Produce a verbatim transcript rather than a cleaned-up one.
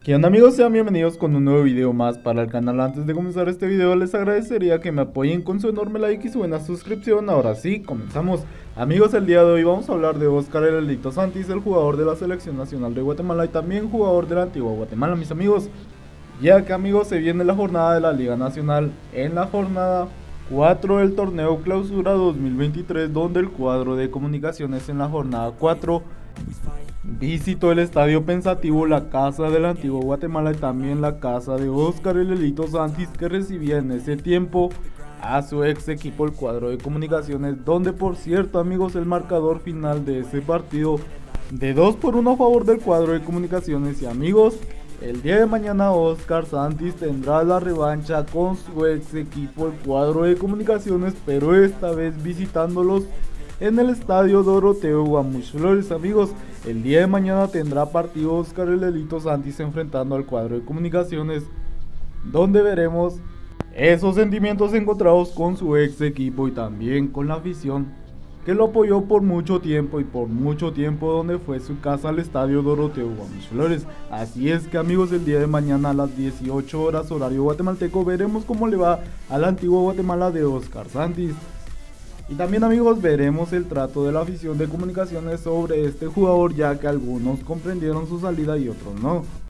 ¿Qué onda amigos? Sean bienvenidos con un nuevo video más para el canal. Antes de comenzar este video les agradecería que me apoyen con su enorme like y su buena suscripción. Ahora sí, comenzamos. Amigos, el día de hoy vamos a hablar de Óscar El Elito Santis, el jugador de la Selección Nacional de Guatemala y también jugador de la antigua Guatemala, mis amigos. Ya que amigos, se viene la jornada de la Liga Nacional en la jornada cuatro del torneo Clausura dos mil veintitrés, donde el cuadro de Comunicaciones en la jornada cuatro visitó el estadio Pensativo, la casa del antiguo Guatemala y también la casa de Óscar El Elito Santis, que recibía en ese tiempo a su ex equipo, el cuadro de Comunicaciones, donde por cierto amigos, el marcador final de ese partido de dos por uno a favor del cuadro de Comunicaciones. Y amigos, el día de mañana Óscar Santis tendrá la revancha con su ex equipo, el cuadro de Comunicaciones, pero esta vez visitándolos en el estadio Doroteo Guamuch Flores. Amigos, el día de mañana tendrá partido Óscar El Elito Santis enfrentando al cuadro de Comunicaciones, donde veremos esos sentimientos encontrados con su ex equipo y también con la afición que lo apoyó por mucho tiempo y por mucho tiempo donde fue su casa, al estadio Doroteo Guamuch Flores. Así es que amigos, el día de mañana a las dieciocho horas horario guatemalteco veremos cómo le va al antiguo Guatemala de Óscar Santis. Y también amigos, veremos el trato de la afición de Comunicaciones sobre este jugador, ya que algunos comprendieron su salida y otros no.